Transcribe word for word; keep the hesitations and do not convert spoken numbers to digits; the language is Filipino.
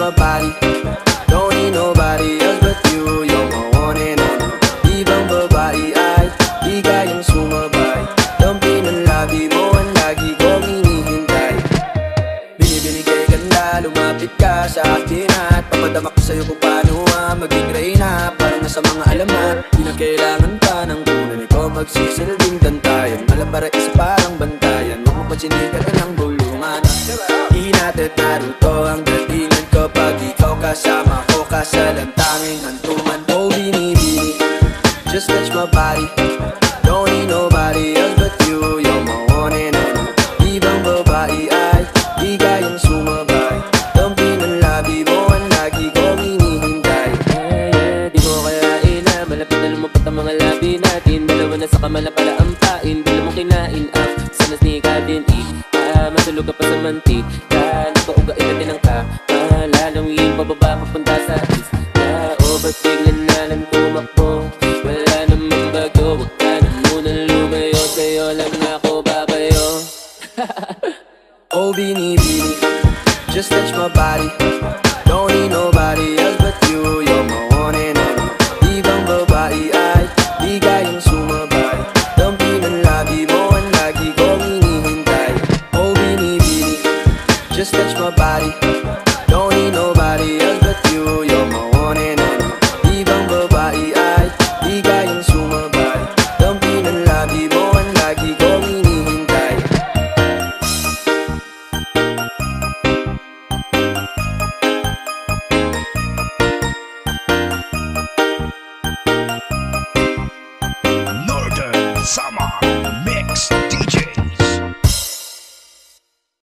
my body. Don't need nobody else but you. You're my one and only. Ibang babae ay di kayang sumabay. Dampi ng labi mo ang lagi kong hinihintay. Binibini kay ganda, lumapit ka sa akin at papadama ko sa'yo kung paano ah, maging reyna. Parang nasa mga alamat, di na kailangan pa ng kunan. Ikaw magsisilbing dantayan, alam para isa parang bantayan. Huwag mo pansinigan ka ng bulungan. Di natin naruto ang datingan kapag ikaw kasama ko kasalantanging hantungan. Oh binibini, just touch my body. Don't need nobody else but you. You're my one and only. Ibang babae ay di kayang sumabay. Dampi ng labi mo ang lagi kong hinihintay. Ay, ay, di mo kayain na malapit na lumapit ang mga labi natin. Dalawa na sa kamala pala ang pain. Di mo kinain ang sanas ni Kadin I ah, matulog ka pa sa mantika. Napaugain natin ang kamala. Nawin pababa papunta sa is na o ba't biglan na lang tumakbo? Wala namang bago, wag ka na munang lumayo. Sa'yo lang ako babayo. Oh binibini, just touch my body. Don't need nobody else but you. You're my one and only. Ibang babae ay di kayang sumabay. Dampi ng labi mo ang lagi kong hinihintay. Oh binibini, just touch my body.